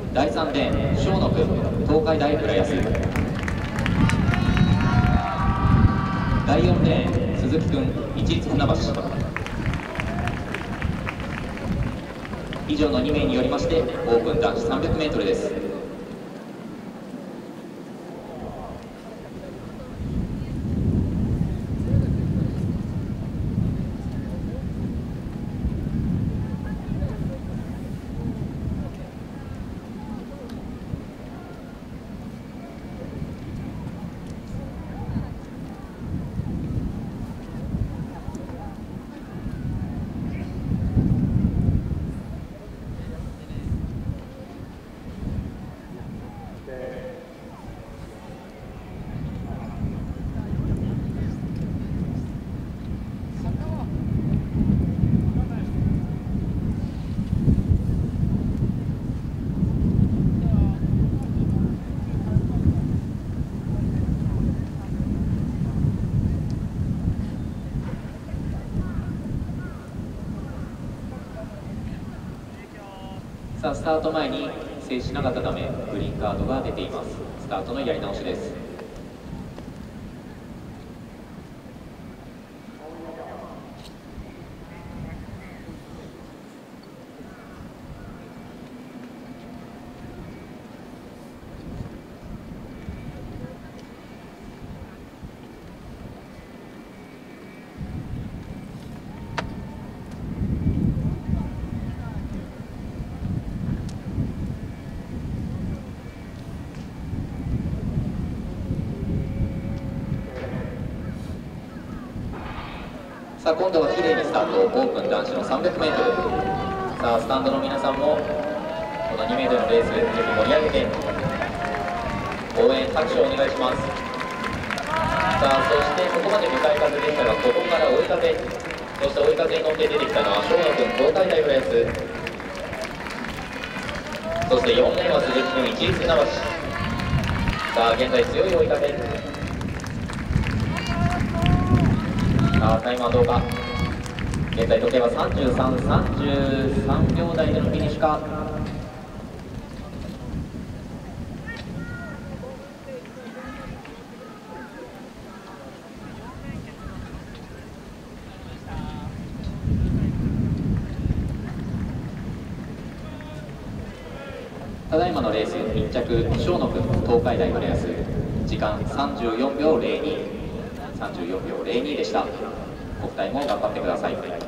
第3レーン小野君、東海大浦安。第4レーン鈴木君、市立船橋。以上の2名によりましてオープン男子 300m です。さあ、スタート前に静止しなかったためグリーンカードが出ています。スタートのやり直しです。さあ、今度は綺麗にスタート。オープン男子の 300m。 さあ、スタンドの皆さんもこの2名でのレースぜひ盛り上げて応援拍手をお願いします。さあ、そしてここまで向かい風でしたが、ここから追い風。そして追い風に乗って出てきたのは小野君、東海大浦安。そして4レーンは鈴木君、市立船橋。さあ、現在強い追い風。さあ、タイムはどうか。現在時計は33秒台でのフィニッシュか。ただいまのレース1着小野君、東海大浦安。時間34秒02でした。お二人も頑張ってください。